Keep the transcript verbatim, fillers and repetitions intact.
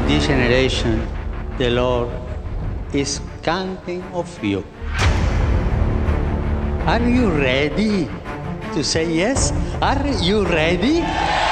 this generation, the Lord is counting of you. Are you ready to say yes? Are you ready?